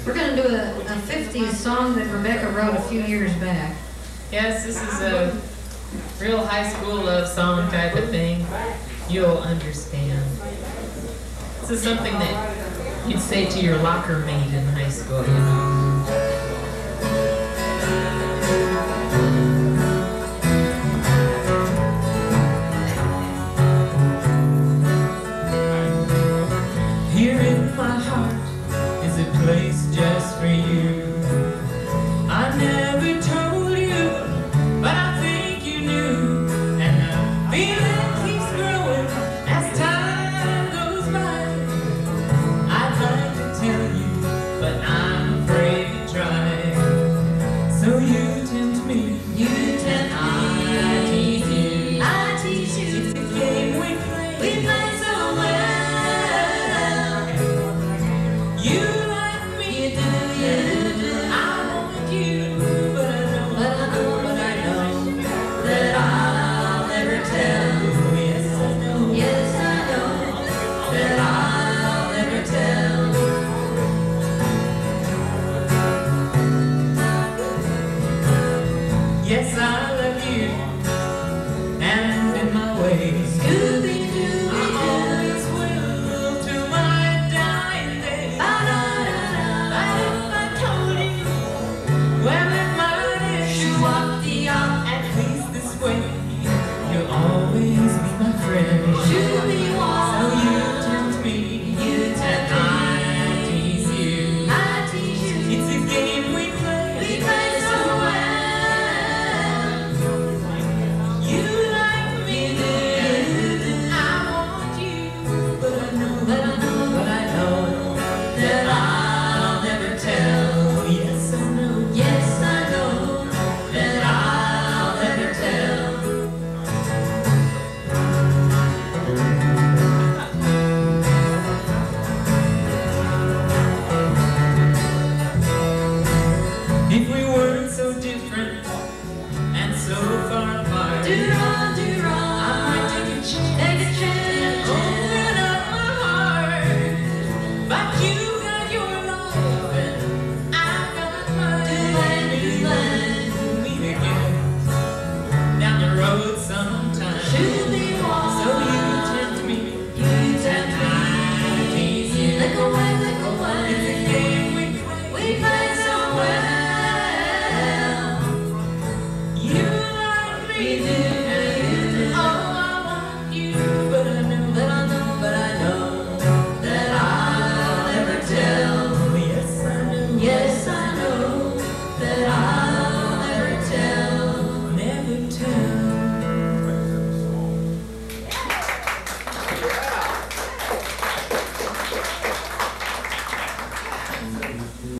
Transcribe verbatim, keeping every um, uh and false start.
We're going to do a, a fifties song that Rebecca wrote a few years back. Yes, this is a real high school love song type of thing. You'll understand. This is something that you'd say to your locker mate in high school, you know. Here in my heart is a place just for you. I never told you, but I think you knew. And the feeling keeps growing as time goes by. I'd like to tell you